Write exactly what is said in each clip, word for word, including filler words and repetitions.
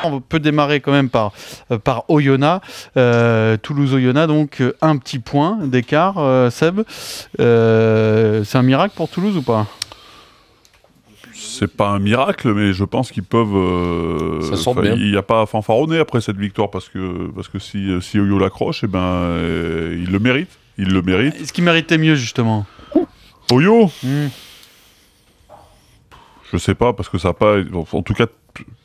On peut démarrer quand même par, euh, par Oyonnax, euh, Toulouse-Oyonnax, donc euh, un petit point d'écart, euh, Seb. Euh, c'est un miracle pour Toulouse ou pas? C'est pas un miracle, mais je pense qu'ils peuvent. Euh, Ça sent bien. Il n'y a pas à fanfaronner après cette victoire parce que, parce que si, si Oyo l'accroche, eh ben, euh, il le mérite. Il le mérite. Est-ce qu'il méritait mieux justement? Oyo mmh. Je sais pas, parce que ça n'a pas. En tout cas.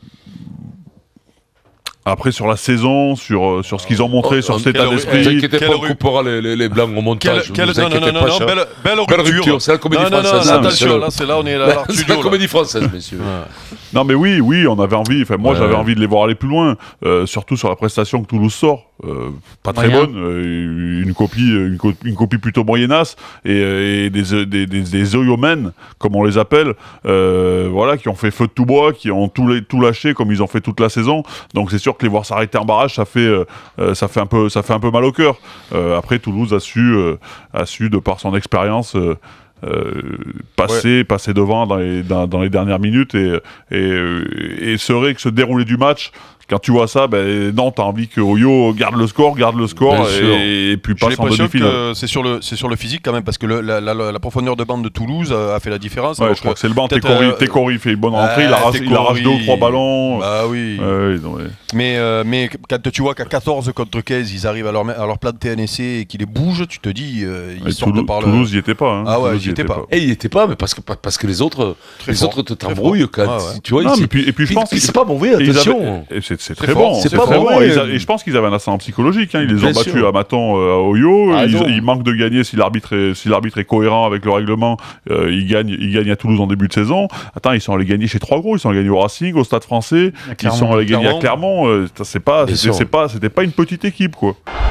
Après, sur la saison, sur, sur ce qu'ils ont montré, oh, sur oh, cet état d'esprit. Ne vous inquiétez pas, on coupera les, les, les blancs au montage. Quelle, quelle, non, non, non, pas, non, belle, belle belle rupture. rupture. C'est la comédie non, française. Non, non, non, attention, là, c'est là, on est là, là c'est la comédie française, messieurs. Ouais. Non, mais oui, oui, on avait envie. Enfin, moi, ouais. j'avais envie de les voir aller plus loin, euh, surtout sur la prestation que Toulouse sort. Euh, pas très Rien. bonne, euh, une copie, une, co une copie plutôt moyennasse, et, et des, des, des, des Oyomen, comme on les appelle, euh, voilà, qui ont fait feu de tout bois, qui ont tout, les, tout lâché comme ils ont fait toute la saison. Donc c'est sûr que les voir s'arrêter en barrage, ça fait, euh, ça fait un peu, ça fait un peu mal au cœur. Euh, après, Toulouse a su, euh, a su de par son expérience. Euh, Euh, passer, ouais. passer devant dans les, dans, dans les dernières minutes et, et, et serait que se dérouler du match. Quand tu vois ça, ben non, t'as envie que Oyo garde le score, garde le score et, et puis passe en demi-finale. C'est sur le, c'est sur le physique quand même parce que le, la, la, la profondeur de bande de Toulouse a fait la différence. Ouais, je crois que c'est le banc. Técori fait une bonne rentrée, il arrache, il arrache deux ou trois ballons. Bah oui. Ouais, non, ouais. Mais, euh, mais quand tu vois qu'à quatorze contre quinze, ils arrivent à leur, à leur planter un essai et qu'ils les bougent, tu te dis, euh, ils sortent Toulouse, par le. Toulouse, il n'y était pas. Hein. Ah ouais, Toulouse, il n'y était pas. pas. Et il n'y était pas, mais parce que, parce que les autres, très les fort, autres te t'embrouillent quand ah ouais. tu vois. Non, mais puis, et puis je pense que c'est pas mauvais, attention. C'est très bon. C'est pas bon. mauvais. Et je pense qu'ils avaient un ascendant psychologique. Ils les ont battus à Maton, à Oyo. Ils manquent de gagner si l'arbitre est cohérent avec le règlement. Ils gagnent à Toulouse en début de saison. Attends, ils sont allés gagner chez trois gros. Ils sont allés gagner au Racing, au Stade Français. Ils sont allés gagner à Clermont. C'est pas, c'était pas, c'était pas une petite équipe, quoi.